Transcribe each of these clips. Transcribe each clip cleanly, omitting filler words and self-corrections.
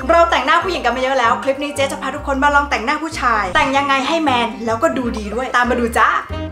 เราแต่งหน้าผู้หญิงกันมาเยอะแล้วคลิปนี้เจ๊จะพาทุกคนมาลองแต่งหน้าผู้ชายแต่งยังไงให้แมนแล้วก็ดูดีด้วยตามมาดูจ้า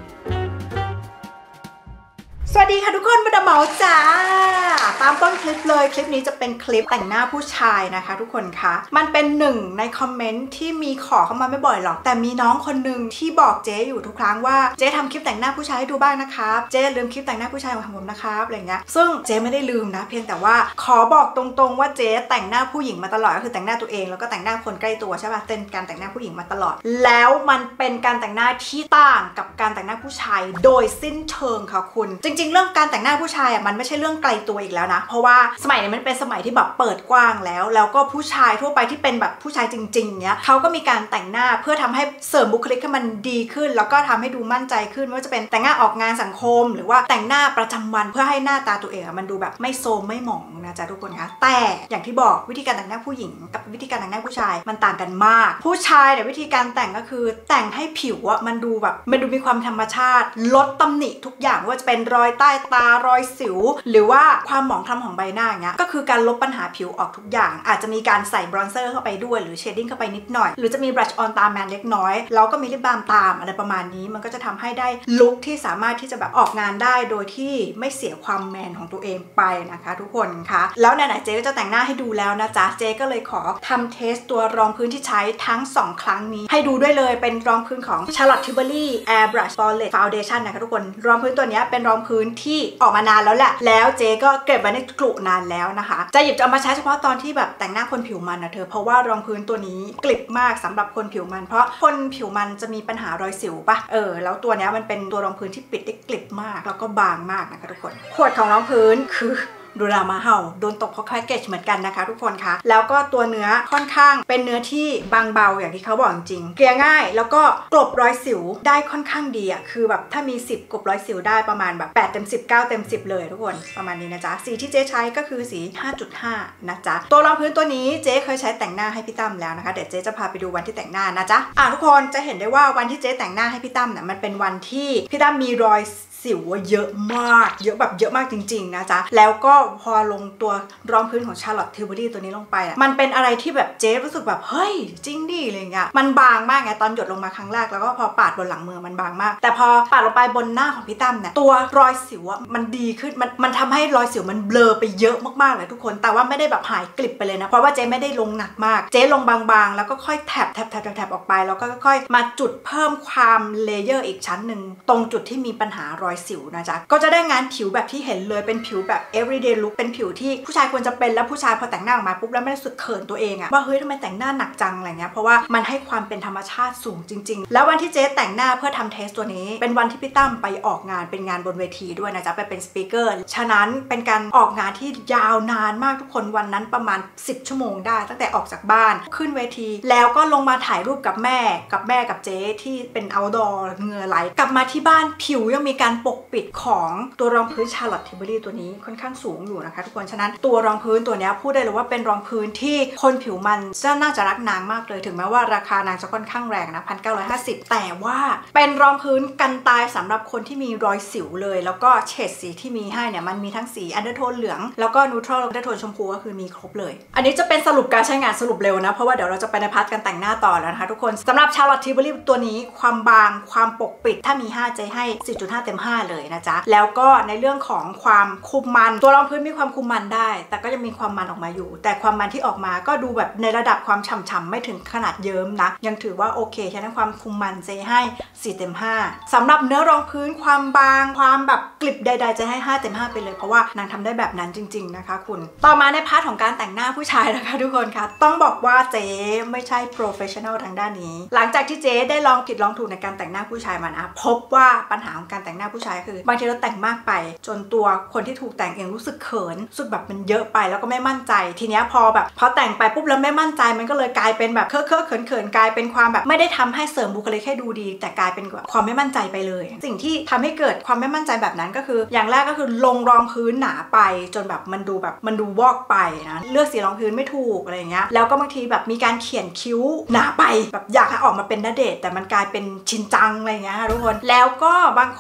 สวัสดีค่ะทุกคนมาดามเมาจ้าตามต้นคลิปเลยคลิปนี้จะเป็นคลิปแต่งหน้าผู้ชายนะคะทุกคนคะมันเป็นหนึ่งในคอมเมนต์ที่มีขอเข้ามาไม่บ่อยหรอกแต่มีน้องคนหนึ่งที่บอกเจ๊อยู่ทุกครั้งว่าเจ๊ทำคลิปแต่งหน้าผู้ชายให้ดูบ้างนะครับเจ๊ลืมคลิปแต่งหน้าผู้ชายของผมนะครับอะไรเงี้ยซึ่งเจ๊ไม่ได้ลืมนะเพียงแต่ว่าขอบอกตรงๆว่าเจ๊แต่งหน้าผู้หญิงมาตลอดก็คือแต่งหน้าตัวเองแล้วก็แต่งหน้าคนใกล้ตัวใช่ป่ะเป็นการแต่งหน้าผู้หญิงมาตลอดแล้วมันเป็นการแต่งหน้าที่ต่างกับการแต่งหน้าผู้ชายโดยสิ้นเชิงค่ะคุณจริงๆเรื่องการแต่งหน้าผู้ชายอ่ะมันไม่ใช่เรื่องไกลตัวอีกแล้วนะเพราะว่าสมัยนี้มันเป็นสมัยที่แบบเปิดกว้างแล้วก็ผู้ชายทั่วไปที่เป็นแบบผู้ชายจริงๆเนี้ยเขาก็มีการแต่งหน้าเพื่อทำให้เสริมบุคลิกให้มันดีขึ้นแล้วก็ทำให้ดูมั่นใจขึ้นไม่ว่าจะเป็นแต่งหน้าออกงานสังคมหรือว่าแต่งหน้าประจำวันเพื่อให้หน้าตาตัวเองมันดูแบบไม่โซมไม่หมองนะจ๊ะทุกคนคะแต่อย่างที่บอกวิธีการแต่งหน้าผู้หญิงกับวิธีการแต่งหน้าผู้ชายมันต่างกันมากผู้ชายเนี่ยวิธีการแต่งก็คือแต่งให้ผิวอะมันดูแบบมันดูมีความธรรมชาติลดตำหนิทุกอย่างไม่ว่าจะเป็นรอยใต้ตารอยสิวหรือว่าความหมองคล้ำของใบหน้าอย่างเงี้ยก็คือการลบปัญหาผิวออกทุกอย่างอาจจะมีการใส่บรอนเซอร์เข้าไปด้วยหรือเชดดิ้งเข้าไปนิดหน่อยหรือจะมีบลัชออนตาแมนเล็กน้อยแล้วก็มีลิปบาล์มตามอะไรประมาณนี้มันก็จะทำให้ได้ลุคที่สามารถที่จะแบบออกงานได้โดยที่ไม่เสียความแมนของตัวเองไปนะคะทุกคนคะแล้วไหนๆเจ๊ก็จะแต่งหน้าให้ดูแล้วนะจ๊ะเจ๊ก็เลยขอทำเทสตัวรองพื้นที่ใช้ทั้ง2ครั้งนี้ให้ดูด้วยเลยเป็นรองพื้นของ Charlotte Tilbury Airbrush Flawless Foundation นะคะทุกคนรองพื้นตัวนี้เป็นรองพื้นที่ออกมานานแล้วแหละแล้วเจ๊ก็เก็บไว้ในกลุ่นานแล้วนะคะจะหยิบจะเอามาใช้เฉพาะตอนที่แบบแต่งหน้าคนผิวมันนะเธอเพราะว่ารองพื้นตัวนี้กลิบมากสำหรับคนผิวมันเพราะคนผิวมันจะมีปัญหารอยสิวปะแล้วตัวนี้มันเป็นตัวรองพื้นที่ปิดได้กลิบมากแล้วก็บางมากนะคะทุกคนขวดของรองพื้นคือดูรามาเห่าโดนตกเพราะแพ็กเกจเหมือนกันนะคะทุกคนคะแล้วก็ตัวเนื้อค่อนข้างเป็นเนื้อที่บางเบาอย่างที่เขาบอกจริงเกลี่ยง่ายแล้วก็กลบรอยสิวได้ค่อนข้างดีอ่ะคือแบบถ้ามี10กลบรอยสิวได้ประมาณแบบ8เต็ม10 9เต็ม10เลยทุกคนประมาณนี้นะจ๊ะสีที่เจ๊ใช้ก็คือสี 5.5 นะจ๊ะตัวรองพื้นตัวนี้เจ๊เคยใช้แต่งหน้าให้พี่ตั้มแล้วนะคะเดี๋ยวเจ๊จะพาไปดูวันที่แต่งหน้านะจ๊ะทุกคนจะเห็นได้ว่าวันที่เจ๊แต่งหน้าให้พี่ตั้มเนี่ยมันเป็นวันที่พี่ตั้มมีรอยสิวเยอะมากเยอะแบบเยอะมากจริงๆนะจ๊ะแล้วก็พอลงตัวรองพื้นของ Charlotte Tilbury ตัวนี้ลงไปมันเป็นอะไรที่แบบเจ๊รู้สึกแบบเฮ้ยจริงดิอะไรเงี้ยมันบางมากไงตอนหยดลงมาครั้งแรกแล้วก็พอปาดบนหลังมือมันบางมากแต่พอปาดลงไปบนหน้าของพี่ตั้มเนี่ยตัวรอยสิวมันดีขึ้นมันทำให้รอยสิวมันเบลอไปเยอะมากๆเลยทุกคนแต่ว่าไม่ได้แบบหายกลิบไปเลยนะเพราะว่าเจ๊ไม่ได้ลงหนักมากเจ๊ลงบางๆแล้วก็ค่อยแถบออกไปแล้วก็ค่อยๆมาจุดเพิ่มความเลเยอร์อีกชั้นหนึ่งตรงจุดที่มีปัญหารอยสิวนะจ๊ะก็จะได้งานผิวแบบที่เห็นเลยเป็นผิวแบบ everyday look เป็นผิวที่ผู้ชายควรจะเป็นแล้วผู้ชายพอแต่งหน้าออกมาปุ๊บแล้วไม่รู้สึกเขินตัวเองอะว่าเฮ้ยทำไมแต่งหน้าหนักจังอะไรเงี้ยเพราะว่ามันให้ความเป็นธรรมชาติสูงจริงๆแล้ววันที่เจ๊แต่งหน้าเพื่อทำเทสตัวนี้เป็นวันที่พี่ตั้มไปออกงานเป็นงานบนเวทีด้วยนะจ๊ะไปเป็นสปีกเกอร์ฉะนั้นเป็นการออกงานที่ยาวนานมากทุกคนวันนั้นประมาณ10ชั่วโมงได้ตั้งแต่ออกจากบ้านขึ้นเวทีแล้วก็ลงมาถ่ายรูปกับแม่กับเจ๊ที่เป็น outdoor เหงื่อไหลกลับมาที่บ้านผิวยังมีการปกปิดของตัวรองพื้น Charlotte Tilbury ตัวนี้ค่อนข้างสูงอยู่นะคะทุกคนฉะนั้นตัวรองพื้นตัวนี้พูดได้เลยว่าเป็นรองพื้นที่คนผิวมันน่าจะรักนางมากเลยถึงแม้ว่าราคานางจะค่อนข้างแรงนะ 1,950 แต่ว่าเป็นรองพื้นกันตายสำหรับคนที่มีรอยสิวเลยแล้วก็เฉดสีที่มีให้เนี่ยมันมีทั้งสีอันเดอร์โทนเหลืองแล้วก็นูทรัลอันเดอร์โทนชมพูก็คือมีครบเลยอันนี้จะเป็นสรุปการใช้งานสรุปเร็วนะเพราะว่าเดี๋ยวเราจะไปในพาร์ทการแต่งหน้าต่อแล้วนะคะทุกคนสำหรับ Charlotte Tilbury ตัวนี้ความบางความปกปิดถ้ามี5เจ๊ให้ 4.5 เต็ม 5 เลยนะจ๊ะแล้วก็ในเรื่องของความคุมมันตัวรองพื้นมีความคุมมันได้แต่ก็ยังมีความมันออกมาอยู่แต่ความมันที่ออกมาก็ดูแบบในระดับความฉ่ำๆไม่ถึงขนาดเยิ้มนะยังถือว่าโอเคฉะนั้นความคุมมันเจ๊ให้4เต็ม 5สำหรับเนื้อรองพื้นความบางความแบบกลิบใดๆจะให้5เต็ม 5ไปเลยเพราะว่านางทำได้แบบนั้นจริงๆนะคะคุณต่อมาในพาร์ทของการแต่งหน้าผู้ชายนะคะทุกคนคะต้องบอกว่าเจ๊ไม่ใช่โปรเฟชชั่นอลทางด้านนี้หลังจากที่เจ๊ได้ลองผิดลองถูกในการแต่งหน้าผู้ชายมานะพบว่าปัญหาของการแต่งหน้าผู้ชายคือบางทีเราแต่งมากไปจนตัวคนที่ถูกแต่งเองรู้สึกเขินรู้สึกแบบมันเยอะไปแล้วก็ไม่มั่นใจทีเนี้ยพอแต่งไปปุ๊บแล้วไม่มั่นใจมันก็เลยกลายเป็นแบบเคอะเขินกลายเป็นความแบบไม่ได้ทำให้เสริมบุคลิกให้ดูดีแต่กลายเป็นความไม่มั่นใจไปเลยสิ่งที่ทำให้เกิดความไม่มั่นใจแบบนั้นก็คืออย่างแรกก็คือลงรองพื้นหนาไปจนแบบมันดูวอกไปนะเลือกสีรองพื้นไม่ถูกอะไรอย่างเงี้ยแล้วก็บางทีแบบมีการเขียนคิ้วหนาไปแบบอยากให้ออกมาเป็นณเดชน์แต่มันกลายเป็นชินจังอะไรอย่างเงี้ยทุกคนแล้วก็บางคนจะ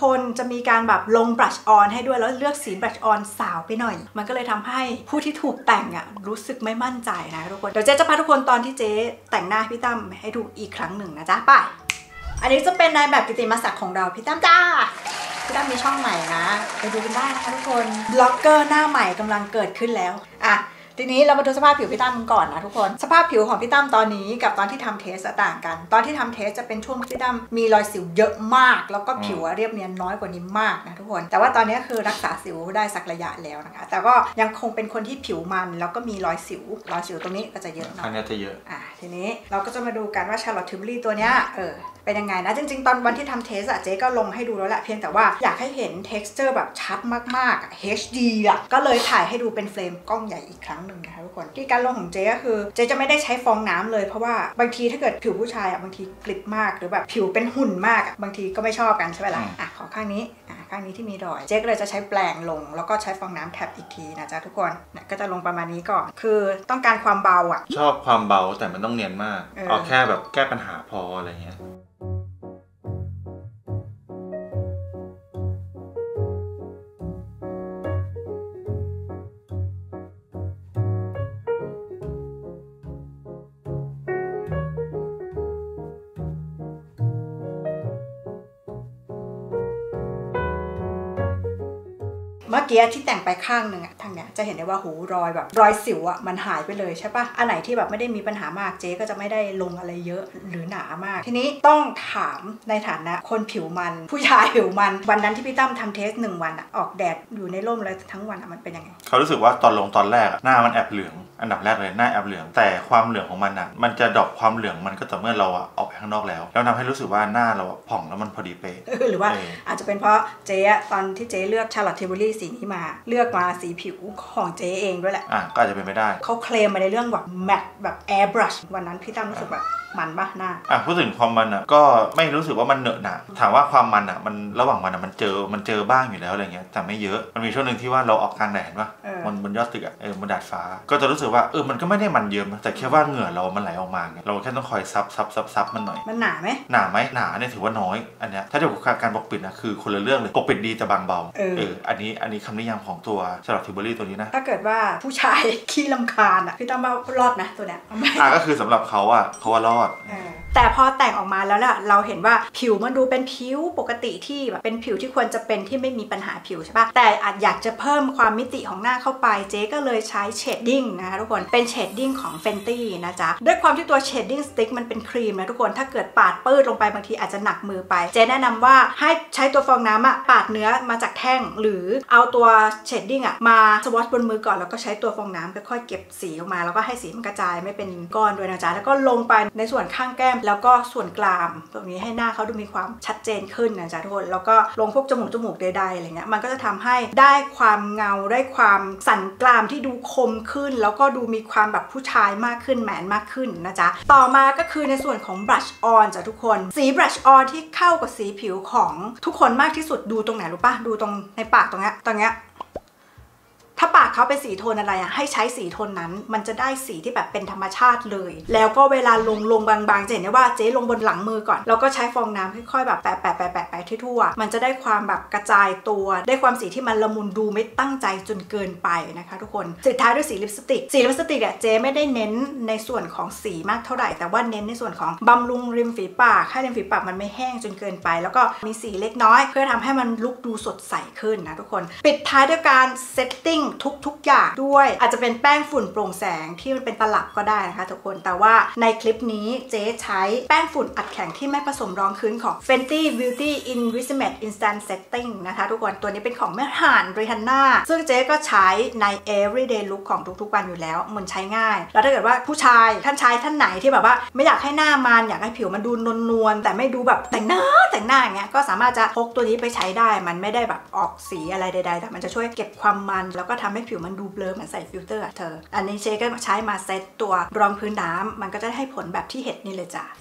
จะมีการแบบลงบลัชออนให้ด้วยแล้วเลือกสีบลัชออนสาวไปหน่อยมันก็เลยทำให้ผู้ที่ถูกแต่งรู้สึกไม่มั่นใจนะทุกคนเดี๋ยวเจ๊จะพาทุกคนตอนที่เจ๊แต่งหน้าพี่ตั้มให้ดูอีกครั้งหนึ่งนะจ๊ะไปอันนี้จะเป็นนายแบบกิตติมศักดิ์ของเราพี่ตั้มจ้าพี่ตั้มมีช่องใหม่นะไปดูกันได้นะคะทุกคนบล็อกเกอร์หน้าใหม่กำลังเกิดขึ้นแล้วทีนี้เรามาดูสภาพผิวพี่ตั้มก่อนนะทุกคนสภาพผิวของพี่ตั้มตอนนี้กับตอนที่ทำเทสต่างกันตอนที่ทำเทสจะเป็นช่วงที่พี่ตั้มมีรอยสิวเยอะมากแล้วก็ผิวเรียบเนียนน้อยกว่านี้มากนะทุกคนแต่ว่าตอนนี้คือรักษาสิวได้สักระยะแล้วนะคะแต่ก็ยังคงเป็นคนที่ผิวมันแล้วก็มีรอยสิวตรงนี้ก็จะเยอะหน่อยอันนี้จะเยอะทีนี้เราก็จะมาดูกันว่า Charlotte Tilbury ตัวเนี้ยเป็นยังไงนะจริงๆตอนวันที่ทำเทสเจ๊ก็ลงให้ดูแล้วแหละเพียงแต่ว่าอยากให้เห็น texture แบบชัดมากๆHD ก็เลยถ่ายให้ดูเป็นเฟรมกล้องใหญ่อีกครั้งหนึ่งนะคะทุกคนที่การลงของเจ๊ก็คือเจ๊จะไม่ได้ใช้ฟองน้ำเลยเพราะว่าบางทีถ้าเกิดผิวผู้ชายบางทีกริบมากหรือแบบผิวเป็นหุ่นมากบางทีก็ไม่ชอบกันใช่ไหมล่ะขอข้างนี้ข้างนี้ที่มีรอยเจ๊ก็เลยจะใช้แปรงลงแล้วก็ใช้ฟองน้ำแทบอีกทีนะจ๊ะทุกคนก็จะลงประมาณนี้ก่อนคือต้องการความเบาชอบความเบาแต่มันต้องเนียนมากเอาแค่แบบแก้ปัญหาพออะไรเงี้ยเมื่อกี้ที่แต่งไปข้างหนึ่งทางเนี้ยจะเห็นได้ว่าหูรอยแบบรอยสิวมันหายไปเลยใช่ปะอันไหนที่แบบไม่ได้มีปัญหามากเจ๊ก็จะไม่ได้ลงอะไรเยอะหรือหนามากทีนี้ต้องถามในฐานะคนผิวมันผู้ชายผิวมันวันนั้นที่พี่ตั้มทำเทส1 วันออกแดดอยู่ในร่มเลยทั้งวันมันเป็นยังไงเขารู้สึกว่าตอนลงตอนแรกหน้ามันแอบเหลืองอันดับแรกเลยหน้าแอบเหลืองแต่ความเหลืองของมันมันจะดรอปความเหลืองมันก็ต่อเมื่อเราออกไปข้างนอกแล้วทำให้รู้สึกว่าหน้าเราผ่องแล้วมันพอดีเป๊ะหรือว่าอาจจะเป็นเพราะเจ๊ตอนที่เจ๊เลือก Charlotte Tilbury สีนี้มาเลือกมาสีผิวของเจ๊เองด้วยแหละก็อาจจะเป็นไม่ได้เขาเคลมมาในเรื่องแบบแมตต์แบบ airbrush วันนั้นพี่ตั้มรู้สึกแบบมันปะหน้าพูดถึงความมันก็ไม่รู้สึกว่ามันเหนอะหนะถามว่าความมันมันระหว่างมันมันเจอบ้างอยู่แล้วอะไรเงี้ยแต่ไม่เยอะมันมีช่วงหนึ่งที่ว่าเราออกกลางแดดปะมันบนยอดตึกบนดาดฟ้าก็จะรู้สึกว่ามันก็ไม่ได้มันเยอะแต่แค่ว่าเหงื่อเรามันไหลออกมาเราแค่ต้องคอยซับมันหน่อยมันหนาไหมหนาเนี่ยถือว่าน้อยอันเนี้ยถ้าเทียบกับการปกปิดคือคนละเรื่องเลยปกปิดดีแต่บางเบาอันนี้คำนิยามของตัว Charlotte Tilbury ตัวนี้นะถ้าเกิดว่าผู้ชายขี้รำคาญพี่ตั้มว่ารอดนะตัวเนี้ยก็คือสำหรับเขาว่ารอดแต่พอแต่งออกมาแล้วเราเห็นว่าผิวมันดูเป็นผิวปกติที่แบบเป็นผิวที่ควรจะเป็นที่ไม่มีปัญหาผิวใช่ปะแต่อาจอยากจะเพิ่มความมิติของหน้าเข้าไปเจ๊ก็เลยใช้เชดดิ้งนะคะทุกคนเป็นเชดดิ้งของ Fenty นะจ๊ะด้วยความที่ตัวเชดดิ้งสติ๊กมันเป็นครีมนะทุกคนถ้าเกิดปาดปื้ดลงไปบางทีอาจจะหนักมือไปเจ๊แนะนำว่าให้ใช้ตัวฟองน้ำปาดเนื้อมาจากแท่งหรือเอาตัวเชดดิ้งมาสวอชบนมือก่อนแล้วก็ใช้ตัวฟองน้ำค่อยๆเก็บสีออกมาแล้วก็ให้สีมันกระจายไม่เป็นก้อนด้วยนะจ๊ะแล้วก็ลงไปในส่วนข้างแก้มแล้วก็ส่วนกลางตรงนี้ให้หน้าเขาดูมีความชัดเจนขึ้นนะจ๊ะทุกคนแล้วก็ลงพวกจมูกใดๆอะไรเงี้ยมันก็จะทำให้ได้ความเงาได้ความสันกรามที่ดูคมขึ้นแล้วก็ดูมีความแบบผู้ชายมากขึ้นแมนมากขึ้นนะจ๊ะต่อมาก็คือในส่วนของ brush on จ้ะทุกคนสี brush on ที่เข้ากับสีผิวของทุกคนมากที่สุดดูตรงไหนรู้ป่ะดูตรงในปากตรงเนี้ยถ้าปากเขาเป็นสีโทนอะไรให้ใช้สีโทนนั้นมันจะได้สีที่แบบเป็นธรรมชาติเลยแล้วก็เวลาลงบางๆจะเห็นได้ว่าเจ๊ลงบนหลังมือก่อนแล้วก็ใช้ฟองน้ำค่อยๆแบบแปะทั่วๆมันจะได้ความแบบกระจายตัวได้ความสีที่มันละมุนดูไม่ตั้งใจจนเกินไปนะคะทุกคนสุดท้ายด้วยสีลิปสติกเจ๊ไม่ได้เน้นในส่วนของสีมากเท่าไหร่แต่ว่าเน้นในส่วนของบำรุงริมฝีปากให้ริมฝีปากมันไม่แห้งจนเกินไปแล้วก็มีสีเล็กน้อยเพื่อทำให้มันลุคดูสดใสขึ้นนะทุกคนปิดท้ายด้วยการเซตติ้งทุกอย่างด้วยอาจจะเป็นแป้งฝุ่นโปร่งแสงที่มันเป็นตลับก็ได้นะคะทุกคนแต่ว่าในคลิปนี้เจ๊ใช้แป้งฝุ่นอัดแข็งที่ไม่ผสมรองพื้นของ Fenty Beauty Invisimatte Instant Setting นะคะทุกคนตัวนี้เป็นของแม่ห่านริฮันน่าซึ่งเจ๊ก็ใช้ใน everyday look ของทุกๆวันอยู่แล้วมันใช้ง่ายแล้วถ้าเกิดว่าผู้ชายท่านไหนที่แบบว่าไม่อยากให้หน้ามันอยากให้ผิวมันดูนวลแต่ไม่ดูแบบแต่งหน้าอย่างเงี้ยก็สามารถจะพกตัวนี้ไปใช้ได้มันไม่ได้แบบออกสีอะไรใดๆแต่มันจะช่วยเก็บความมันแล้วก็ทำให้ผิวมันดูเบลอเหมือนใส่ฟิลเตอร์เธออันนี้เชก็ใช้มาเซตตัวรองพื้นน้ำมันก็จะให้ผลแบบที่เห็นนี่เลยจ้ะ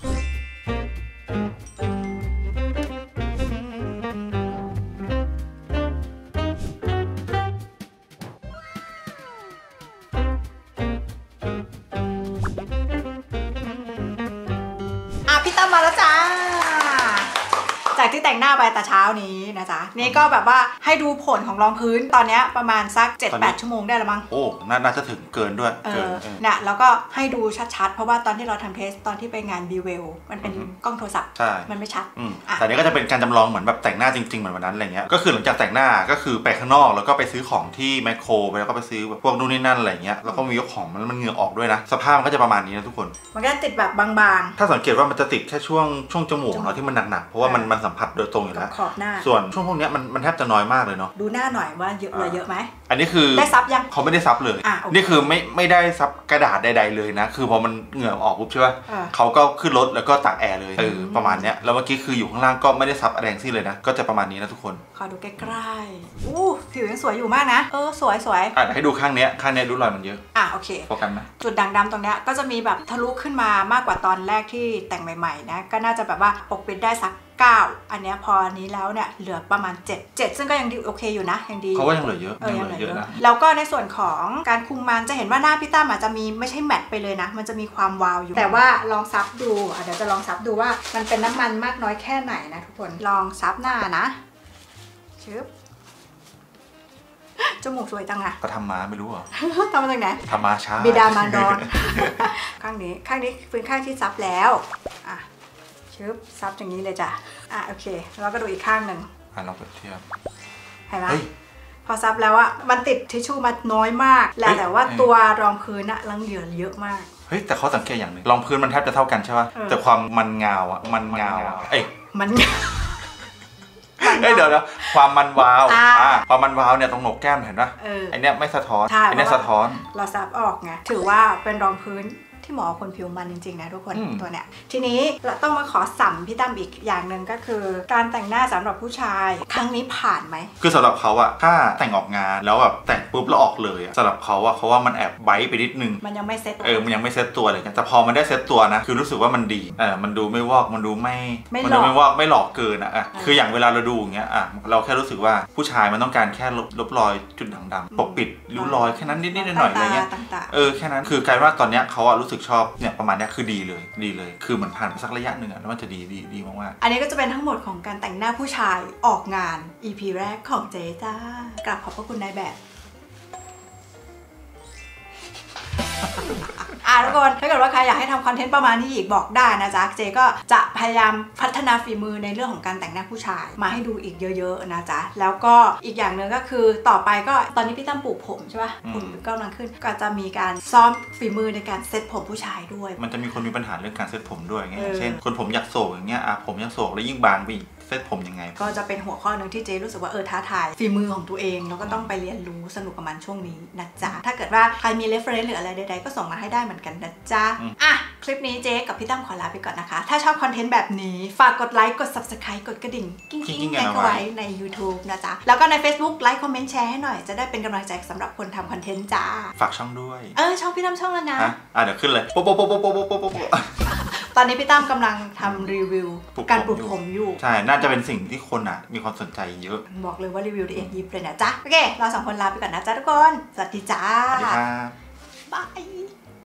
พี่ตั้มมาแล้วจ้าจากที่แต่งหน้าไปแต่เช้านี้นะจ๊ะนี่ก็แบบว่าให้ดูผลของรองพื้นตอนนี้ประมาณสัก 7-8 ชั่วโมงได้แล้วมั้งโอ้น่าจะถึงเกินด้วยเกินเนี่ยแล้วก็ให้ดูชัดๆเพราะว่าตอนที่เราทำเทสตอนที่ไปงานบีเวลมันเป็นกล้องโทรศัพท์มันไม่ชัดแต่นี้ก็จะเป็นการจำลองเหมือนแบบแต่งหน้าจริงๆเหมือนวันนั้นอะไรเงี้ยก็คือหลังจากแต่งหน้าก็คือไปข้างนอกแล้วก็ไปซื้อของที่แมคโครไปแล้วก็ไปซื้อพวกนู่นนี่นั่นอะไรเงี้ยแล้วก็มีของมันเหงื่อออกด้วยนะสภาพมันก็จะประมาณนี้นะทุกคนมันก็ติดแบบบางๆถ้าสังเกตว่ามันจะติดแค่ช่วงจมูกเนาะที่มันหนักๆเพราะว่ามันสัมผัสโดยตรงอยู่แล้วขอบหน้าส่วนช่วงพวกนี้มันแทบจะน้อยมากเลยเนาะดูหน้าหน่อยว่าเยอะไหมอันนี้คือได้ซับยังเขาไม่ได้ซับเลยนี่คือไม่ได้ซับกระดาษใดๆเลยนะคือพอมันเหงื่อออกปุ๊บใช่ป่ะเขาก็ขึ้นรถแล้วก็ตากแอร์เลยประมาณเนี้ยแล้วเมื่อกี้คืออยู่ข้างล่างก็ไม่ได้ซับอะไรทั้งสิ้นเลยนะก็จะประมาณนี้นะทุกคนขอดูใกล้ๆผิวยังสวยอยู่มากนะสวยให้ดูข้างเนี้ยดูรอยมันเยอะโอเคโฟกัสไหมจุดด่างดำตรงเนี้ยก็จะมีแบบทะลุขึ้นมามากกว่าตอนแรกที่แต่งใหม่ๆนะก็น่าจะแบบว่าปกปิดได้สัก9อันเนี้ยพอนี้แล้วเนี่ยเหลือประมาณ7ซึ่งก็ยังดีโอเคอยู่นะยังดีเขาก็ยังเหลือเยอะยังเหลือเยอะนะแล้วก็ในส่วนของการคุมมันจะเห็นว่าหน้าพี่ตั้มอาจจะมีไม่ใช่แมตต์ไปเลยนะมันจะมีความวาวอยู่แต่ว่าลองซับดูเดี๋ยวจะลองซับดูว่ามันเป็นน้ำมันมากน้อยแค่ไหนนะทุกคนลองซับหน้านะชึบจมูกสวยจังอะก็ทำมาไม่รู้เหรอทำมาจากไหนทำมาช้าบิดามารดอนข้างนี้เป็นข้างที่ซับแล้วชึบซับอย่างนี้เลยจ้ะโอเคแล้วก็ดูอีกข้างหนึ่งเราเปรียบเทียบเห็นไหมพอซับแล้วมันติดทิชชู่มาน้อยมากแต่ว่าตัวรองพื้นลังเหลือเยอะมากแต่เขาสังเกตอย่างหนึ่งรองพื้นมันแทบจะเท่ากันใช่ป่ะแต่ความมันเงามันเงาเดี๋ยวนะความมันวาวความมันวาวเนี่ยตรงโหนกแก้มเห็นป่ะไอเนี้ยไม่สะท้อนไอเนี้ยสะท้อนเราซับออกไงถือว่าเป็นรองพื้นที่หมอคนผิวมันจริงๆนะทุกคนตัวเนี้ยทีนี้เราต้องมาขอสัมพี่ตั้มอีกอย่างหนึ่งก็คือการแต่งหน้าสำหรับผู้ชายครั้งนี้ผ่านไหมคือสำหรับเขาอะถ้าแต่งออกงานแล้วแบบแต่งปุ๊บแล้วออกเลยสำหรับเขาอะเขาว่ามันแอบไบท์ไปนิดนึงมันยังไม่เซ็ตมันยังไม่เซ็ตตัวเลยแต่พอมันได้เซ็ตตัวนะคือรู้สึกว่ามันดีมันดูไม่วอกมันดูไม่วอกไม่หลอกเกินคืออย่างเวลาเราดูอย่างเงี้ยเราแค่รู้สึกว่าผู้ชายมันต้องการแค่ลบรอยจุดด่างๆปกปิดริ้วรอยแค่นั้นนิดๆหน่อยๆอะไรเงี้ยแค่นั้นคือกลายว่าตอนเนี้ยเขารู้สึกชอบเนี่ยประมาณนี้คือดีเลยคือเหมือนผ่านไปสักระยะหนึ่งแล้วมันจะดีมากๆอันนี้ก็จะเป็นทั้งหมดของการแต่งหน้าผู้ชายออกงาน EP แรกของเจ๊จ้ากราบขอบพระคุณนายแบบทุกคนถ้าเกิดว่าใครอยากให้ทำคอนเทนต์ประมาณนี้อีกบอกได้นะจ๊ะเจก็จะพยายามพัฒนาฝีมือในเรื่องของการแต่งหน้าผู้ชายมาให้ดูอีกเยอะๆนะจ๊ะแล้วก็อีกอย่างหนึ่งก็คือต่อไปก็ตอนนี้พี่ตั้มปลูกผมใช่ป่ะผมกำลังขึ้นก็จะมีการซ้อมฝีมือในการเซ็ตผมผู้ชายด้วยมันจะมีคนมีปัญหาเรื่องการเซ็ตผมด้วยไงเช่นคนผมอยากโศกอย่างเงี้ยผมอยากโศกแล้วยิ่งบางไปเซ็ตผมยังไงก็จะเป็นหัวข้อหนึ่งที่เจรู้สึกว่าท้าทายฝีมือของตัวเองแล้วก็ต้องไปเรียนรู้สนุกกับมันช่วงนี้นะจ๊ะถ้าเกิดว่าใครมี reference หรืออะไรใดๆก็ส่งมาให้ได้เหมือนกันนะจ๊ะคลิปนี้เจ๊กับพี่ตั้มขอลาไปก่อนนะคะถ้าชอบคอนเทนต์แบบนี้ฝากกดไลค์กด subscribe กดกระดิ่งกิ้งๆไว้ใน YouTube นะจ๊ะแล้วก็ใน Facebook ไลค์คอมเมนต์แชร์ให้หน่อยจะได้เป็นกำลังใจสำหรับคนทำคอนเทนต์จ้าฝากช่องด้วยช่องพี่ตั้มช่องแล้วนะเดี๋ยวขึ้นเลยโป๊ะตอนนี้พี่ตั้มกำลังทำรีวิวการปลูกผมอยู่ใช่น่าจะเป็นสิ่งที่คนมีความสนใจเยอะบอกเลยว่ารีวิวละเอียดยิบเลยนะจ๊ะโอเคเรา2คนลาไปก่อนนะจ๊ะทุกคนสวัสดีจ้าสวัสดีครับบาย